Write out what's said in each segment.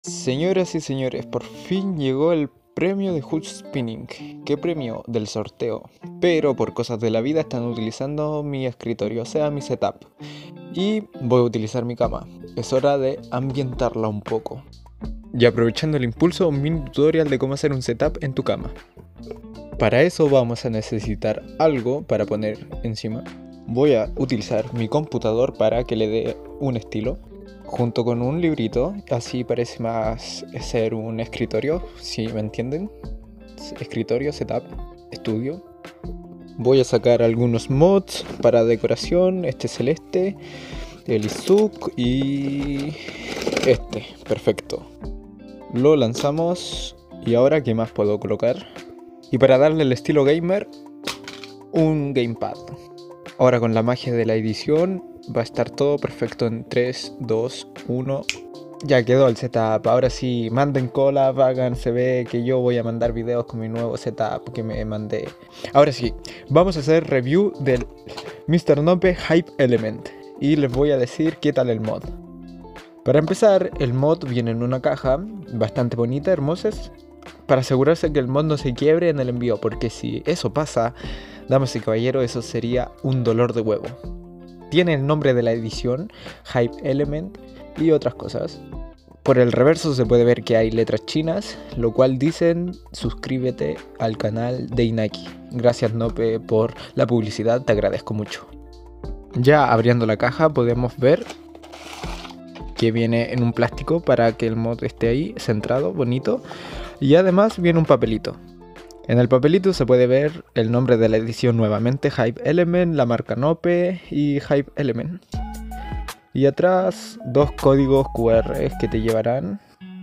Señoras y señores, por fin llegó el premio de Hood Spinning. ¿Qué premio? Del sorteo. Pero por cosas de la vida están utilizando mi escritorio, o sea, mi setup. Y voy a utilizar mi cama. Es hora de ambientarla un poco. Y aprovechando el impulso, un mini tutorial de cómo hacer un setup en tu cama. Para eso vamos a necesitar algo para poner encima. Voy a utilizar mi computador para que le dé un estilo, junto con un librito, así parece más ser un escritorio, si me entienden. Escritorio, setup, estudio. Voy a sacar algunos mods para decoración, este celeste, el Izuk y este, perfecto. Lo lanzamos y ahora ¿qué más puedo colocar? Y para darle el estilo gamer, un gamepad. Ahora con la magia de la edición va a estar todo perfecto en 3, 2, 1. Ya quedó el setup. Ahora sí, manden cola, hagan, se ve que yo voy a mandar videos con mi nuevo setup que me mandé. Ahora sí, vamos a hacer review del Mr. Nope Hype Element. Y les voy a decir qué tal el mod. Para empezar, el mod viene en una caja bastante bonita, hermosas, para asegurarse que el mod no se quiebre en el envío, porque si eso pasa, damas y caballeros, eso sería un dolor de huevo. Tiene el nombre de la edición, Hype Element y otras cosas. Por el reverso se puede ver que hay letras chinas, lo cual dicen suscríbete al canal de Inaki. Gracias Nope por la publicidad, te agradezco mucho. Ya abriendo la caja podemos ver que viene en un plástico para que el mod esté ahí centrado, bonito. Y además viene un papelito. En el papelito se puede ver el nombre de la edición nuevamente, Hype Element, la marca Nope y Hype Element. Y atrás dos códigos QR que te llevarán.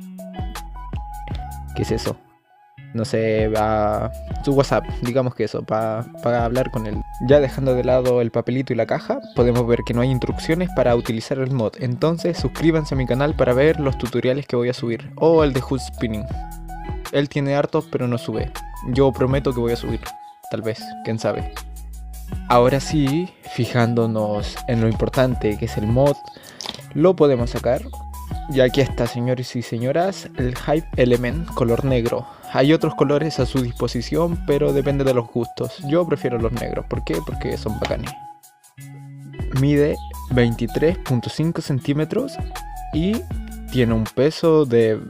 ¿Qué es eso? No sé, a su WhatsApp, digamos que eso, para hablar con él. Ya dejando de lado el papelito y la caja, podemos ver que no hay instrucciones para utilizar el mod. Entonces suscríbanse a mi canal para ver los tutoriales que voy a subir. O el de Hood Spinning. Él tiene hartos pero no sube. Yo prometo que voy a subir. Tal vez, quién sabe. Ahora sí, fijándonos en lo importante que es el mod, lo podemos sacar. Y aquí está, señores y señoras, el Hype Element color negro. Hay otros colores a su disposición, pero depende de los gustos. Yo prefiero los negros. ¿Por qué? Porque son bacanes. Mide 23.5 centímetros y tiene un peso de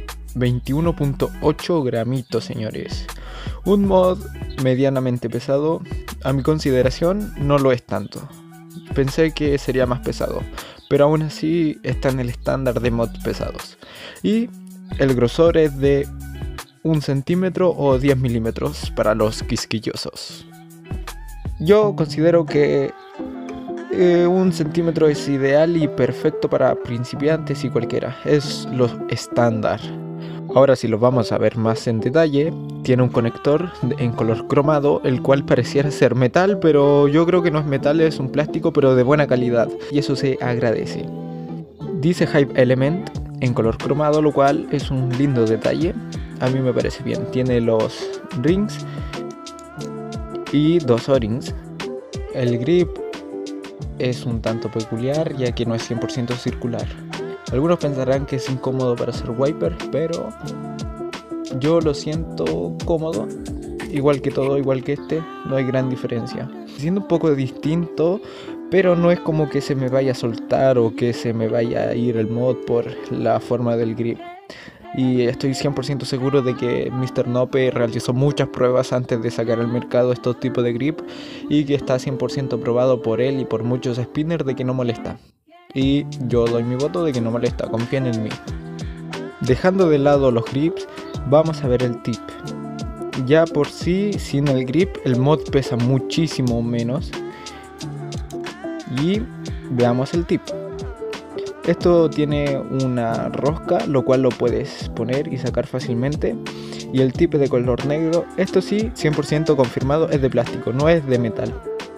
21.8 gramitos, señores. Un mod medianamente pesado, a mi consideración no lo es tanto. Pensé que sería más pesado, pero aún así está en el estándar de mods pesados. Y el grosor es de 1 centímetro o 10 milímetros para los quisquillosos. Yo considero que 1 centímetro es ideal y perfecto para principiantes y cualquiera. Es lo estándar. Ahora si lo vamos a ver más en detalle, tiene un conector en color cromado, el cual pareciera ser metal, pero yo creo que no es metal, es un plástico pero de buena calidad, y eso se agradece. Dice Hype Element en color cromado, lo cual es un lindo detalle, a mí me parece bien. Tiene los rings y dos O-rings. El grip es un tanto peculiar, ya que no es 100% circular. Algunos pensarán que es incómodo para hacer wiper, pero yo lo siento cómodo. Igual que todo, igual que este, no hay gran diferencia. Siendo un poco distinto, pero no es como que se me vaya a soltar o que se me vaya a ir el mod por la forma del grip. Y estoy 100% seguro de que Mr. Nope realizó muchas pruebas antes de sacar al mercado estos tipos de grip y que está 100% probado por él y por muchos spinners de que no molesta. Y yo doy mi voto de que no molesta, confíen en mí. Dejando de lado los grips, vamos a ver el tip. Ya por sí, sin el grip, el mod pesa muchísimo menos. Y veamos el tip. Esto tiene una rosca, lo cual lo puedes poner y sacar fácilmente. Y el tip es de color negro. Esto sí, 100% confirmado, es de plástico, no es de metal.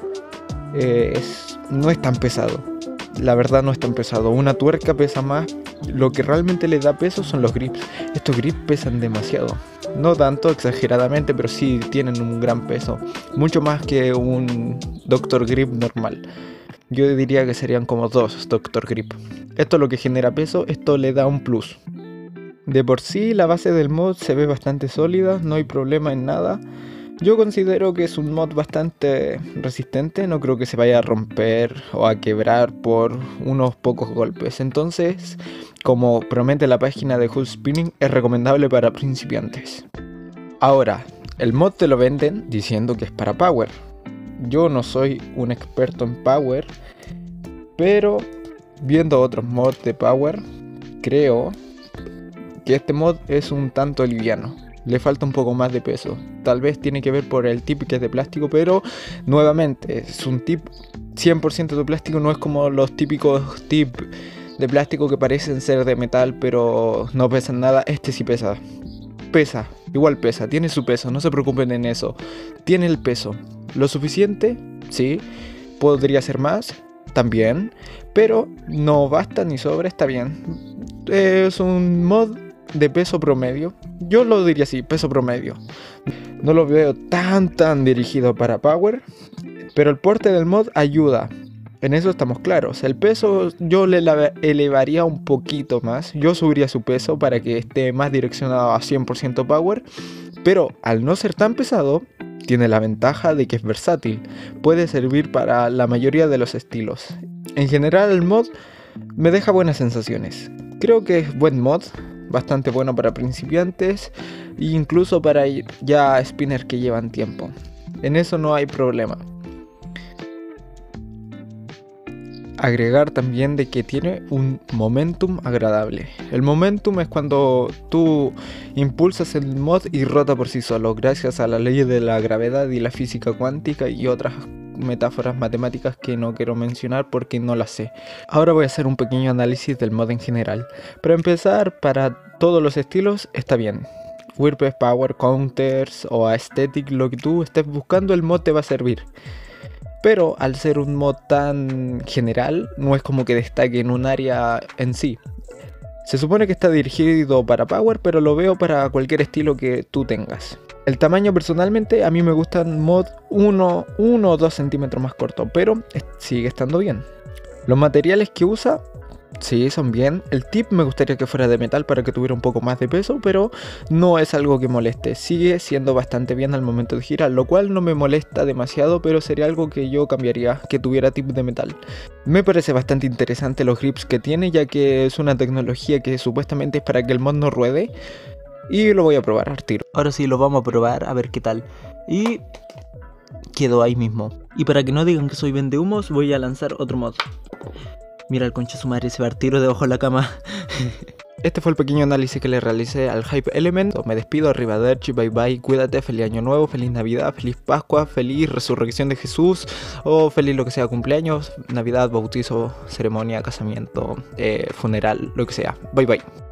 No es tan pesado. La verdad no es tan pesado. Una tuerca pesa más. Lo que realmente le da peso son los grips. Estos grips pesan demasiado. No tanto exageradamente, pero sí tienen un gran peso. Mucho más que un Dr. Grip normal. Yo diría que serían como 2 Dr. Grip. Esto es lo que genera peso, esto le da un plus. De por sí la base del mod se ve bastante sólida, no hay problema en nada. Yo considero que es un mod bastante resistente, no creo que se vaya a romper o a quebrar por unos pocos golpes. Entonces, como promete la página de Hood Spinning, es recomendable para principiantes. Ahora, el mod te lo venden diciendo que es para Power. Yo no soy un experto en Power, pero viendo otros mods de Power, creo que este mod es un tanto liviano. Le falta un poco más de peso. Tal vez tiene que ver por el tip que es de plástico, pero nuevamente es un tip 100% de plástico, no es como los típicos tip de plástico que parecen ser de metal pero no pesan nada. Este sí pesa. Pesa, igual pesa, tiene su peso, no se preocupen en eso. Tiene el peso. ¿Lo suficiente? Sí. ¿Podría ser más? También. Pero no basta ni sobra, está bien. Es un mod de peso promedio. Yo lo diría así, peso promedio. No lo veo tan dirigido para Power, pero el porte del mod ayuda. En eso estamos claros. El peso yo le elevaría un poquito más. Yo subiría su peso para que esté más direccionado a 100% Power. Pero al no ser tan pesado, tiene la ventaja de que es versátil. Puede servir para la mayoría de los estilos. En general el mod me deja buenas sensaciones. Creo que es buen mod. Bastante bueno para principiantes e incluso para ya spinners que llevan tiempo. En eso no hay problema. Agregar también de que tiene un momentum agradable. El momentum es cuando tú impulsas el mod y rota por sí solo, gracias a la ley de la gravedad y la física cuántica y otras metáforas matemáticas que no quiero mencionar porque no las sé. Ahora voy a hacer un pequeño análisis del mod en general. Para empezar, para todos los estilos está bien. WordPress, Power, Counters o Aesthetic, lo que tú estés buscando, el mod te va a servir. Pero al ser un mod tan general, no es como que destaque en un área en sí. Se supone que está dirigido para Power, pero lo veo para cualquier estilo que tú tengas. El tamaño personalmente a mí me gustan mod 1 o 2 centímetros más corto, pero sigue estando bien. Los materiales que usa, sí, son bien. El tip me gustaría que fuera de metal para que tuviera un poco más de peso, pero no es algo que moleste. Sigue siendo bastante bien al momento de girar, lo cual no me molesta demasiado, pero sería algo que yo cambiaría, que tuviera tip de metal. Me parece bastante interesante los grips que tiene, ya que es una tecnología que supuestamente es para que el mod no ruede. Y lo voy a probar al tiro. Ahora sí lo vamos a probar a ver qué tal. Y quedó ahí mismo. Y para que no digan que soy vendehumos, voy a lanzar otro mod. Mira el concha su madre, se va al tiro debajo de la cama. Este fue el pequeño análisis que le realicé al Hype Element. Me despido, arrivederci, bye bye, cuídate, feliz año nuevo, feliz Navidad, feliz Pascua, feliz resurrección de Jesús, o feliz lo que sea, cumpleaños, Navidad, bautizo, ceremonia, casamiento, funeral, lo que sea. Bye bye.